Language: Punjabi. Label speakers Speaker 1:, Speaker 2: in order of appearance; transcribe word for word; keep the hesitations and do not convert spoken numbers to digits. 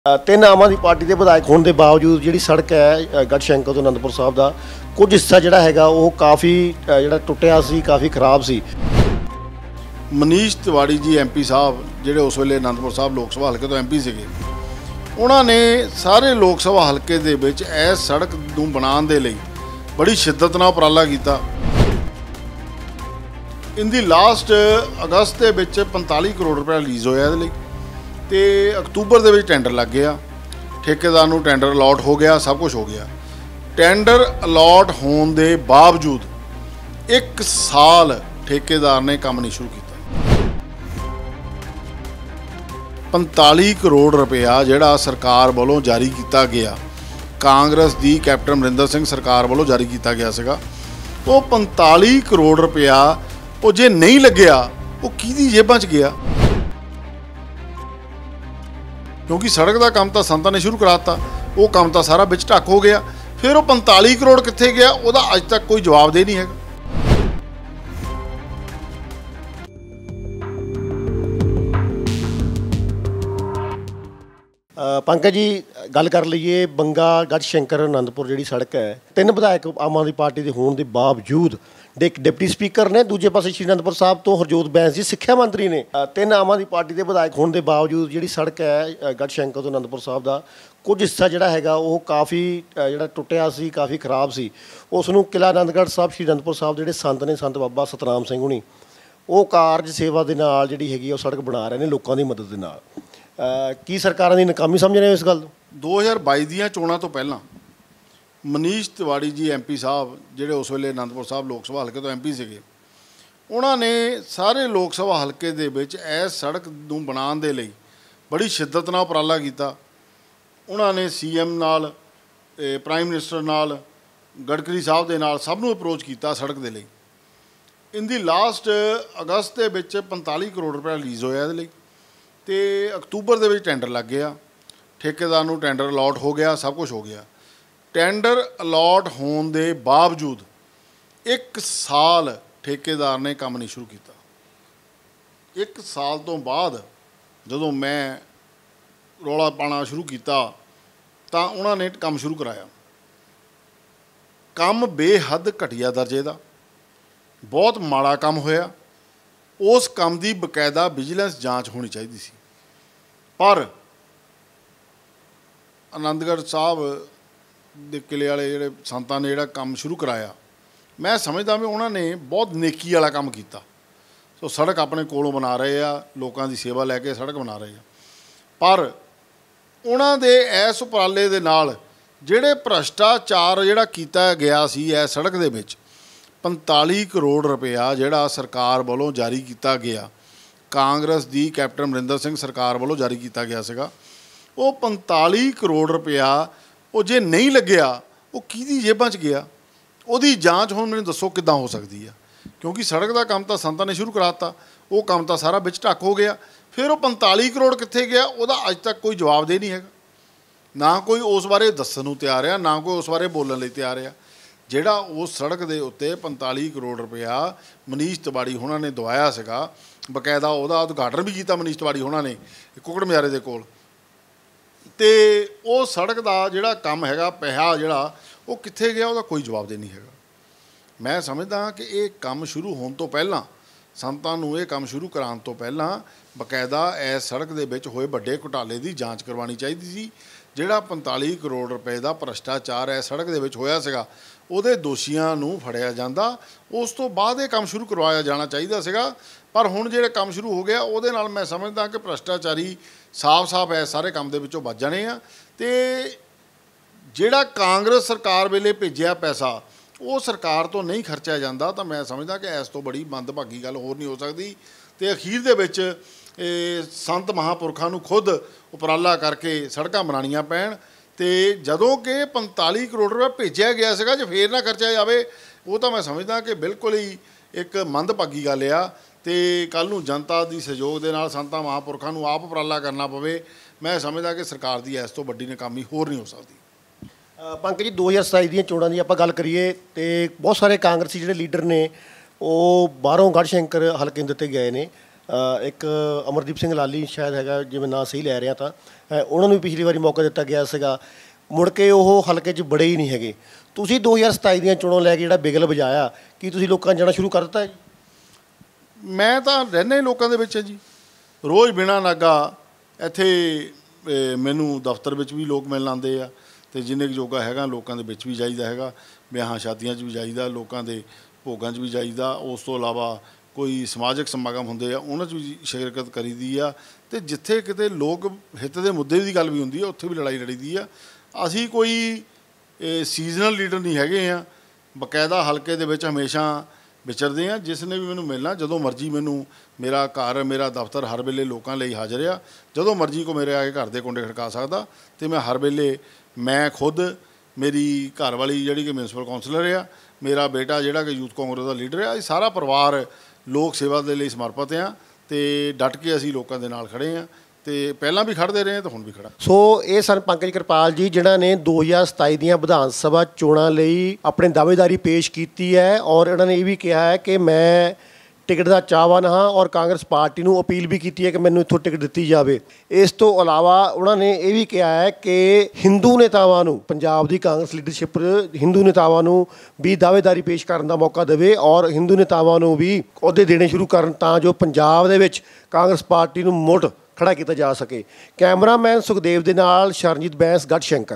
Speaker 1: ਤਿੰਨ ਆਮ ਆਦਮੀ ਪਾਰਟੀ ਦੇ ਵਿਧਾਇਕ ਹੋਣ ਦੇ ਬਾਵਜੂਦ ਜਿਹੜੀ ਸੜਕ ਹੈ ਗੜਸ਼ੰਕਰ ਤੋਂ ਅਨੰਦਪੁਰ ਸਾਹਿਬ ਦਾ ਕੁਝ ਹਿੱਸਾ ਜਿਹੜਾ ਹੈਗਾ ਉਹ ਕਾਫੀ ਜਿਹੜਾ ਟੁੱਟਿਆ ਸੀ, ਕਾਫੀ ਖਰਾਬ ਸੀ।
Speaker 2: ਮਨੀਸ਼ ਤਿਵਾੜੀ ਜੀ ਐਮਪੀ ਸਾਹਿਬ ਜਿਹੜੇ ਉਸ ਵੇਲੇ ਅਨੰਦਪੁਰ ਸਾਹਿਬ ਲੋਕ ਸਭਾ ਹਲਕੇ ਤੋਂ ਐਮਪੀ ਸੀਗੇ, ਉਹਨਾਂ ਨੇ ਸਾਰੇ ਲੋਕ ਸਭਾ ਹਲਕੇ ਦੇ ਵਿੱਚ ਇਸ ਸੜਕ ਨੂੰ ਬਣਾਉਣ ਦੇ ਲਈ ਬੜੀ ਸ਼ਿੱਦਤ ਨਾਲ ਉਪਰਾਲਾ ਕੀਤਾ। ਇਹਦੀ ਲਾਸਟ ਅਗਸਤ ਦੇ ਵਿੱਚ ਪੰਤਾਲੀ ਕਰੋੜ ਰੁਪਏ ਰਿਲੀਜ਼ ਹੋਇਆ ਇਹਦੇ ਲਈ ਤੇ ਅਕਤੂਬਰ ਦੇ ਵਿੱਚ ਟੈਂਡਰ ਲੱਗ ਗਿਆ। ਠੇਕੇਦਾਰ ਨੂੰ ਟੈਂਡਰ ਅਲਾਟ ਹੋ ਗਿਆ, ਸਭ ਕੁਝ ਹੋ ਗਿਆ। ਟੈਂਡਰ ਅਲਾਟ ਹੋਣ ਦੇ ਬਾਵਜੂਦ ਇੱਕ ਸਾਲ ਠੇਕੇਦਾਰ ਨੇ ਕੰਮ ਨਹੀਂ ਸ਼ੁਰੂ ਕੀਤਾ। ਪੰਤਾਲੀ ਕਰੋੜ ਰੁਪਇਆ ਜਿਹੜਾ ਸਰਕਾਰ ਵੱਲੋਂ ਜਾਰੀ ਕੀਤਾ ਗਿਆ, ਕਾਂਗਰਸ ਦੀ ਕੈਪਟਨ ਅਮਰਿੰਦਰ ਸਿੰਘ ਸਰਕਾਰ ਵੱਲੋਂ ਜਾਰੀ ਕੀਤਾ ਗਿਆ ਸੀਗਾ, ਉਹ ਪੰਤਾਲੀ ਕਰੋੜ ਰੁਪਇਆ ਉਹ ਜੇ ਨਹੀਂ ਲੱਗਿਆ ਉਹ ਕਿਹਦੀ ਜੇਬਾਂ 'ਚ ਗਿਆ? ਕਿਉਂਕਿ ਸੜਕ ਦਾ ਕੰਮ ਤਾਂ ਸੰਤਾਂ ਨੇ ਸ਼ੁਰੂ ਕਰਾ ਦਿੱਤਾ, ਉਹ ਕੰਮ ਤਾਂ ਸਾਰਾ ਵਿੱਚ ਢੱਕ ਹੋ ਗਿਆ। ਫਿਰ ਉਹ ਪੰਤਾਲੀ ਕਰੋੜ ਕਿੱਥੇ ਗਿਆ ਉਹਦਾ ਅੱਜ ਤੱਕ ਕੋਈ ਜਵਾਬ ਦੇ ਨਹੀਂ ਹੈਗਾ।
Speaker 1: ਪੰਕਜ ਜੀ, ਗੱਲ ਕਰ ਲਈਏ ਬੰਗਾ ਗੜਸ਼ੰਕਰ ਅਨੰਦਪੁਰ ਜਿਹੜੀ ਸੜਕ ਹੈ, ਤਿੰਨ ਵਿਧਾਇਕ ਆਮ ਆਦਮੀ ਪਾਰਟੀ ਦੇ ਹੋਣ ਦੇ ਬਾਵਜੂਦ ਇੱਕ ਡਿਪਟੀ ਸਪੀਕਰ ਨੇ, ਦੂਜੇ ਪਾਸੇ ਸ਼੍ਰੀ ਅਨੰਦਪੁਰ ਸਾਹਿਬ ਤੋਂ ਹਰਜੋਤ ਬੈਂਸ ਜੀ ਸਿੱਖਿਆ ਮੰਤਰੀ ਨੇ। ਤਿੰਨ ਆਮ ਆਦਮੀ ਪਾਰਟੀ ਦੇ ਵਿਧਾਇਕ ਹੋਣ ਦੇ ਬਾਵਜੂਦ ਜਿਹੜੀ ਸੜਕ ਹੈ ਗੜਸ਼ੰਕਰ ਤੋਂ ਅਨੰਦਪੁਰ ਸਾਹਿਬ ਦਾ ਕੁਝ ਹਿੱਸਾ ਜਿਹੜਾ ਹੈਗਾ ਉਹ ਕਾਫੀ ਜਿਹੜਾ ਟੁੱਟਿਆ ਸੀ, ਕਾਫੀ ਖਰਾਬ ਸੀ। ਉਸ ਨੂੰ ਕਿਲ੍ਹਾ ਆਨੰਦਗੜ੍ਹ ਸਾਹਿਬ ਸ਼੍ਰੀ ਅਨੰਦਪੁਰ ਸਾਹਿਬ ਦੇ ਜਿਹੜੇ ਸੰਤ ਨੇ, ਸੰਤ ਬਾਬਾ ਸਤਨਾਮ ਸਿੰਘ ਹੁਣੀ, ਉਹ ਕਾਰਜ ਸੇਵਾ ਦੇ ਨਾਲ ਜਿਹੜੀ ਹੈਗੀ ਉਹ ਸੜਕ ਬਣਾ ਰਹੇ ਨੇ ਲੋਕਾਂ ਦੀ ਮਦਦ ਦੇ ਨਾਲ। ਕੀ ਸਰਕਾਰਾਂ ਦੀ ਨਾਕਾਮੀ ਸਮਝ ਰਹੇ ਹੋ ਇਸ ਗੱਲ ਨੂੰ?
Speaker 2: ਦੋ ਹਜ਼ਾਰ ਬਾਈ ਦੀਆਂ ਚੋਣਾਂ ਤੋਂ ਪਹਿਲਾਂ ਮਨੀਸ਼ ਤਿਵਾੜੀ ਜੀ ਐਮਪੀ ਸਾਹਿਬ ਜਿਹੜੇ ਉਸ ਵੇਲੇ ਅਨੰਦਪੁਰ ਸਾਹਿਬ ਲੋਕ ਸਭਾ ਹਲਕੇ ਤੋਂ ਐਮਪੀ ਸੀਗੇ, ਉਹਨਾਂ ਨੇ ਸਾਰੇ ਲੋਕ ਸਭਾ ਹਲਕੇ ਦੇ ਵਿੱਚ ਇਸ ਸੜਕ ਨੂੰ ਬਣਾਉਣ ਦੇ ਲਈ ਬੜੀ ਸ਼ਿੱਦਤ ਨਾਲ ਉਪਰਾਲਾ ਕੀਤਾ। ਉਹਨਾਂ ਨੇ ਸੀ ਐਮ ਨਾਲ, ਪ੍ਰਾਈਮ ਮਿਨਿਸਟਰ ਨਾਲ, ਗਡਕਰੀ ਸਾਹਿਬ ਦੇ ਨਾਲ ਸਭ ਨੂੰ ਅਪਰੋਚ ਕੀਤਾ ਸੜਕ ਦੇ ਲਈ। ਇਹਦੀ ਲਾਸਟ ਅਗਸਤ ਦੇ ਵਿੱਚ ਪੰਤਾਲੀ ਕਰੋੜ ਰੁਪਏ ਰਿਲੀਜ਼ ਹੋਇਆ ਇਹਦੇ ਲਈ ਤੇ ਅਕਤੂਬਰ ਦੇ ਵਿੱਚ ਟੈਂਡਰ ਲੱਗ ਗਿਆ। ਠੇਕੇਦਾਰ ਨੂੰ ਟੈਂਡਰ ਅਲਾਟ ਹੋ ਗਿਆ, ਸਭ ਕੁਝ ਹੋ ਗਿਆ। ਟੈਂਡਰ ਅਲਾਟ ਹੋਣ ਦੇ ਬਾਵਜੂਦ ਇੱਕ ਸਾਲ ਠੇਕੇਦਾਰ ਨੇ ਕੰਮ ਨਹੀਂ ਸ਼ੁਰੂ ਕੀਤਾ। ਇੱਕ ਸਾਲ ਤੋਂ ਬਾਅਦ ਜਦੋਂ ਮੈਂ ਰੌਲਾ ਪਾਉਣਾ ਸ਼ੁਰੂ ਕੀਤਾ ਤਾਂ ਉਹਨਾਂ ਨੇ ਕੰਮ ਸ਼ੁਰੂ ਕਰਾਇਆ। ਕੰਮ ਬੇਹੱਦ ਘਟੀਆ ਦਰਜੇ ਦਾ, ਬਹੁਤ ਮਾੜਾ ਕੰਮ ਹੋਇਆ। ਉਸ ਕੰਮ ਦੀ ਬਕਾਇਦਾ ਵਿਜੀਲੈਂਸ ਜਾਂਚ ਹੋਣੀ ਚਾਹੀਦੀ ਸੀ, ਪਰ ਆਨੰਦਗੜ੍ਹ ਸਾਹਿਬ ਦੇ ਕਿਲੇ ਵਾਲੇ ਜਿਹੜੇ ਸੰਤਾਂ ਨੇ ਜਿਹੜਾ ਕੰਮ ਸ਼ੁਰੂ ਕਰਾਇਆ, ਮੈਂ ਸਮਝਦਾ ਵੀ ਉਹਨਾਂ ਨੇ ਬਹੁਤ ਨੇਕੀ ਵਾਲਾ ਕੰਮ ਕੀਤਾ। ਸੋ ਸੜਕ ਆਪਣੇ ਕੋਲੋਂ ਬਣਾ ਰਹੇ ਆ, ਲੋਕਾਂ ਦੀ ਸੇਵਾ ਲੈ ਕੇ ਸੜਕ ਬਣਾ ਰਹੇ ਆ, ਪਰ ਉਹਨਾਂ ਦੇ ਇਸ ਉਪਰਾਲੇ ਦੇ ਨਾਲ ਜਿਹੜੇ ਭ੍ਰਸ਼ਟਾਚਾਰ ਜਿਹੜਾ ਕੀਤਾ ਗਿਆ ਸੀ ਇਸ ਸੜਕ ਦੇ ਵਿੱਚ, ਪੰਤਾਲੀ ਕਰੋੜ ਰੁਪਇਆ ਜਿਹੜਾ ਸਰਕਾਰ ਵੱਲੋਂ ਜਾਰੀ ਕੀਤਾ ਗਿਆ, ਕਾਂਗਰਸ ਦੀ ਕੈਪਟਨ ਅਮਰਿੰਦਰ ਸਿੰਘ ਸਰਕਾਰ ਵੱਲੋਂ ਜਾਰੀ ਕੀਤਾ ਗਿਆ ਸੀਗਾ, ਉਹ ਪੰਤਾਲੀ ਕਰੋੜ ਰੁਪਇਆ ਉਹ ਜੇ ਨਹੀਂ ਲੱਗਿਆ ਉਹ ਕਿਹਦੀ ਜੇਬਾਂ 'ਚ ਗਿਆ? ਉਹਦੀ ਜਾਂਚ ਹੁਣ ਮੈਨੂੰ ਦੱਸੋ ਕਿੱਦਾਂ ਹੋ ਸਕਦੀ ਆ? ਕਿਉਂਕਿ ਸੜਕ ਦਾ ਕੰਮ ਤਾਂ ਸੰਤਾਂ ਨੇ ਸ਼ੁਰੂ ਕਰਾ ਦਿੱਤਾ, ਉਹ ਕੰਮ ਤਾਂ ਸਾਰਾ ਵਿੱਚ ਢੱਕ ਹੋ ਗਿਆ। ਫਿਰ ਉਹ ਪੰਤਾਲੀ ਕਰੋੜ ਕਿੱਥੇ ਗਿਆ ਉਹਦਾ ਅੱਜ ਤੱਕ ਕੋਈ ਜਵਾਬ ਦੇ ਨਹੀਂ ਹੈਗਾ। ਨਾ ਕੋਈ ਉਸ ਬਾਰੇ ਦੱਸਣ ਨੂੰ ਤਿਆਰ ਆ, ਨਾ ਕੋਈ ਉਸ ਬਾਰੇ ਬੋਲਣ ਲਈ ਤਿਆਰ ਆ। ਜਿਹੜਾ ਉਸ ਸੜਕ ਦੇ ਉੱਤੇ ਪੰਤਾਲੀ ਕਰੋੜ ਰੁਪਇਆ ਮਨੀਸ਼ ਤਿਵਾੜੀ ਹੋਣਾ ਨੇ ਦਵਾਇਆ ਸੀਗਾ, ਬਕਾਇਦਾ ਉਹਦਾ ਉਦਘਾਟਨ ਵੀ ਕੀਤਾ ਮਨੀਸ਼ ਤਿਵਾੜੀ ਹੋਣਾ ਨੇ ਕੁਕੜ ਮਿਆਰੇ ਦੇ ਕੋਲ, ਤੇ ਉਹ ਸੜਕ ਦਾ ਜਿਹੜਾ ਕੰਮ ਹੈਗਾ, ਪੈਸਾ ਜਿਹੜਾ ਉਹ ਕਿੱਥੇ ਗਿਆ ਉਹਦਾ ਕੋਈ ਜਵਾਬ ਦੇ ਨਹੀਂ ਹੈਗਾ। ਮੈਂ ਸਮਝਦਾ ਕਿ ਇਹ ਕੰਮ ਸ਼ੁਰੂ ਹੋਣ ਤੋਂ ਪਹਿਲਾਂ, ਸੰਤਾਂ ਨੂੰ ਇਹ ਕੰਮ ਸ਼ੁਰੂ ਕਰਾਉਣ ਤੋਂ ਪਹਿਲਾਂ ਬਕਾਇਦਾ ਇਸ ਸੜਕ ਦੇ ਵਿੱਚ ਹੋਏ ਵੱਡੇ ਘੁਟਾਲੇ ਦੀ ਜਾਂਚ ਕਰਵਾਉਣੀ ਚਾਹੀਦੀ ਸੀ। ਜਿਹੜਾ ਪੰਤਾਲੀ ਕਰੋੜ ਰੁਪਏ ਦਾ ਭ੍ਰਸ਼ਟਾਚਾਰ ਇਸ ਸੜਕ ਦੇ ਵਿੱਚ ਹੋਇਆ ਸੀਗਾ, ਉਹਦੇ ਦੋਸ਼ੀਆਂ ਨੂੰ ਫੜਿਆ ਜਾਂਦਾ, ਉਸ ਤੋਂ ਬਾਅਦ ਇਹ ਕੰਮ ਸ਼ੁਰੂ ਕਰਵਾਇਆ ਜਾਣਾ ਚਾਹੀਦਾ ਸੀਗਾ। ਪਰ ਹੁਣ ਜਿਹੜੇ ਕੰਮ ਸ਼ੁਰੂ ਹੋ ਗਿਆ ਉਹਦੇ ਨਾਲ ਮੈਂ ਸਮਝਦਾ ਕਿ ਭ੍ਰਸ਼ਟਾਚਾਰੀ ਸਾਫ਼-ਸਾਫ਼ ਇਸ ਸਾਰੇ ਕੰਮ ਦੇ ਵਿੱਚੋਂ ਬਚ ਜਾਣੇ ਆ। ਅਤੇ ਜਿਹੜਾ ਕਾਂਗਰਸ ਸਰਕਾਰ ਵੇਲੇ ਭੇਜਿਆ ਪੈਸਾ ਉਹ ਸਰਕਾਰ ਤੋਂ ਨਹੀਂ ਖਰਚਿਆ ਜਾਂਦਾ, ਤਾਂ ਮੈਂ ਸਮਝਦਾ ਕਿ ਇਸ ਤੋਂ ਬੜੀ ਮੰਦਭਾਗੀ ਗੱਲ ਹੋਰ ਨਹੀਂ ਹੋ ਸਕਦੀ। ਅਤੇ ਅਖੀਰ ਦੇ ਵਿੱਚ ਇਹ ਸੰਤ ਮਹਾਂਪੁਰਖਾਂ ਨੂੰ ਖੁਦ ਉਪਰਾਲਾ ਕਰਕੇ ਸੜਕਾਂ ਬਣਾਉਣੀਆਂ ਪੈਣ, ਅਤੇ ਜਦੋਂ ਕਿ ਪੰਤਾਲੀ ਕਰੋੜ ਰੁਪਏ ਭੇਜਿਆ ਗਿਆ ਸੀਗਾ, ਜੇ ਫੇਰ ਨਾ ਖਰਚਿਆ ਜਾਵੇ ਉਹ ਤਾਂ ਮੈਂ ਸਮਝਦਾ ਕਿ ਬਿਲਕੁਲ ਹੀ ਇੱਕ ਮੰਦਭਾਗੀ ਗੱਲ ਆ। ਅਤੇ ਕੱਲ੍ਹ ਨੂੰ ਜਨਤਾ ਦੀ ਸਹਿਯੋਗ ਦੇ ਨਾਲ ਸੰਤਾਂ ਮਹਾਂਪੁਰਖਾਂ ਨੂੰ ਆਪ ਉਪਰਾਲਾ ਕਰਨਾ ਪਵੇ, ਮੈਂ ਸਮਝਦਾ ਕਿ ਸਰਕਾਰ ਦੀ ਇਸ ਤੋਂ ਵੱਡੀ ਨਾਕਾਮੀ ਹੋਰ ਨਹੀਂ ਹੋ ਸਕਦੀ।
Speaker 1: ਪੰਕਜ ਜੀ, ਦੋ ਹਜ਼ਾਰ ਸਤਾਈ ਦੀਆਂ ਚੋਣਾਂ ਦੀ ਆਪਾਂ ਗੱਲ ਕਰੀਏ ਤੇ ਬਹੁਤ ਸਾਰੇ ਕਾਂਗਰਸੀ ਜਿਹੜੇ ਲੀਡਰ ਨੇ ਉਹ ਬਾਹਰੋਂ ਗੜਸ਼ੰਕਰ ਹਲਕੇ ਦਿੱਤੇ ਗਏ ਨੇ। ਅ, ਇੱਕ ਅਮਰਦੀਪ ਸਿੰਘ ਲਾਲੀ ਸ਼ਾਇਦ ਹੈਗਾ, ਜਿਵੇਂ ਨਾਂ ਸਹੀ ਲੈ ਰਿਹਾ ਤਾਂ ਅ, ਉਹਨਾਂ ਨੂੰ ਵੀ ਪਿਛਲੀ ਵਾਰੀ ਮੌਕਾ ਦਿੱਤਾ ਗਿਆ ਸੀਗਾ, ਮੁੜ ਕੇ ਉਹ ਹਲਕੇ 'ਚ ਬੜੇ ਹੀ ਨਹੀਂ ਹੈਗੇ। ਤੁਸੀਂ ਦੋ ਹਜ਼ਾਰ ਸਤਾਈ ਦੀਆਂ ਚੋਣਾਂ ਲੈ ਕੇ ਜਿਹੜਾ ਬਿਗਲ ਵਜਾਇਆ, ਕੀ ਤੁਸੀਂ ਲੋਕਾਂ 'ਚ ਜਾਣਾ ਸ਼ੁਰੂ ਕਰ ਦਿੱਤਾ ਹੈ ਜੀ?
Speaker 2: ਮੈਂ ਤਾਂ ਰਹਿੰਦਾ ਹੀ ਲੋਕਾਂ ਦੇ ਵਿੱਚ ਹੈ ਜੀ, ਰੋਜ਼ ਬਿਨਾਂ ਨਾਗਾ ਇੱਥੇ ਅ, ਮੈਨੂੰ ਦਫ਼ਤਰ ਵਿੱਚ ਵੀ ਲੋਕ ਮਿਲਣ ਆਉਂਦੇ ਆ, ਅਤੇ ਜਿੰਨੇ ਕੁ ਜੋਗਾ ਹੈਗਾ ਲੋਕਾਂ ਦੇ ਵਿੱਚ ਵੀ ਜਾਈਦਾ ਹੈਗਾ, ਵਿਆਹਾਂ ਸ਼ਾਦੀਆਂ 'ਚ ਵੀ ਜਾਈਦਾ, ਲੋਕਾਂ ਦੇ ਭੋਗਾਂ 'ਚ ਵੀ ਜਾਈਦਾ। ਉਸ ਤੋਂ ਇਲਾਵਾ ਕੋਈ ਸਮਾਜਿਕ ਸਮਾਗਮ ਹੁੰਦੇ ਆ ਉਹਨਾਂ 'ਚ ਵੀ ਸ਼ਿਰਕਤ ਕਰੀਦੀ ਆ, ਅਤੇ ਜਿੱਥੇ ਕਿਤੇ ਲੋਕ ਹਿੱਤ ਦੇ ਮੁੱਦੇ ਦੀ ਗੱਲ ਵੀ ਹੁੰਦੀ ਆ ਉੱਥੇ ਵੀ ਲੜਾਈ ਲੜੀਦੀ ਆ। ਅਸੀਂ ਕੋਈ ਸੀਜ਼ਨਲ ਲੀਡਰ ਨਹੀਂ ਹੈਗੇ ਆ, ਬਕਾਇਦਾ ਹਲਕੇ ਦੇ ਵਿੱਚ ਹਮੇਸ਼ਾ ਵਿਚਰਦੇ ਹਾਂ। ਜਿਸ ਨੇ ਵੀ ਮੈਨੂੰ ਮਿਲਣਾ, ਜਦੋਂ ਮਰਜ਼ੀ ਮੈਨੂੰ, ਮੇਰਾ ਘਰ ਮੇਰਾ ਦਫ਼ਤਰ ਹਰ ਵੇਲੇ ਲੋਕਾਂ ਲਈ ਹਾਜ਼ਰ ਆ, ਜਦੋਂ ਮਰਜ਼ੀ ਕੋ ਮੇਰੇ ਆ ਕੇ ਘਰ ਦੇ ਕੁੰਡੇ ਖੜਕਾ ਸਕਦਾ। ਅਤੇ ਮੈਂ ਹਰ ਵੇਲੇ, ਮੈਂ ਖੁਦ, ਮੇਰੀ ਘਰ ਵਾਲੀ ਜਿਹੜੀ ਕਿ ਮਿਊਨਸੀਪਲ ਕੌਂਸਲਰ ਆ, ਮੇਰਾ ਬੇਟਾ ਜਿਹੜਾ ਕਿ ਯੂਥ ਕਾਂਗਰਸ ਦਾ ਲੀਡਰ ਆ, ਇਹ ਸਾਰਾ ਪਰਿਵਾਰ ਲੋਕ ਸੇਵਾ ਦੇ ਲਈ ਸਮਰਪਿਤ ਆ, ਅਤੇ ਡਟ ਕੇ ਅਸੀਂ ਲੋਕਾਂ ਦੇ ਨਾਲ ਖੜ੍ਹੇ ਹਾਂ, ਅਤੇ ਪਹਿਲਾਂ ਵੀ ਖੜ੍ਹਦੇ ਰਹੇ ਅਤੇ ਹੁਣ ਵੀ ਖੜ੍ਹਾ।
Speaker 1: ਸੋ ਇਹ ਸਨ ਪੰਕਜ ਕਿਰਪਾਲ ਜੀ, ਜਿਨ੍ਹਾਂ ਨੇ ਦੋ ਹਜ਼ਾਰ ਸਤਾਈ ਦੀਆਂ ਵਿਧਾਨ ਸਭਾ ਚੋਣਾਂ ਲਈ ਆਪਣੀ ਦਾਅਵੇਦਾਰੀ ਪੇਸ਼ ਕੀਤੀ ਹੈ, ਔਰ ਇਹਨਾਂ ਨੇ ਇਹ ਵੀ ਕਿਹਾ ਹੈ ਕਿ ਮੈਂ ਟਿਕਟ ਦਾ ਚਾਹਵਾਨ ਹਾਂ, ਔਰ ਕਾਂਗਰਸ ਪਾਰਟੀ ਨੂੰ ਅਪੀਲ ਵੀ ਕੀਤੀ ਹੈ ਕਿ ਮੈਨੂੰ ਇੱਥੋਂ ਟਿਕਟ ਦਿੱਤੀ ਜਾਵੇ। ਇਸ ਤੋਂ ਇਲਾਵਾ ਉਹਨਾਂ ਨੇ ਇਹ ਵੀ ਕਿਹਾ ਹੈ ਕਿ ਹਿੰਦੂ ਨੇਤਾਵਾਂ ਨੂੰ, ਪੰਜਾਬ ਦੀ ਕਾਂਗਰਸ ਲੀਡਰਸ਼ਿਪ ਹਿੰਦੂ ਨੇਤਾਵਾਂ ਨੂੰ ਵੀ ਦਾਅਵੇਦਾਰੀ ਪੇਸ਼ ਕਰਨ ਦਾ ਮੌਕਾ ਦੇਵੇ, ਔਰ ਹਿੰਦੂ ਨੇਤਾਵਾਂ ਨੂੰ ਵੀ ਅਹੁਦੇ ਦੇਣੇ ਸ਼ੁਰੂ ਕਰਨ, ਤਾਂ ਜੋ ਪੰਜਾਬ ਦੇ ਵਿੱਚ ਕਾਂਗਰਸ ਪਾਰਟੀ ਨੂੰ ਮੁੜ ਖੜਾ ਕੀਤਾ ਜਾ ਸਕੇ। ਕੈਮਰਾਮੈਨ ਸੁਖਦੇਵ ਦੇ ਨਾਲ ਸ਼ਰਨਜੀਤ ਬੈਂਸ, ਗੜ੍ਹਸ਼ੰਕਰ।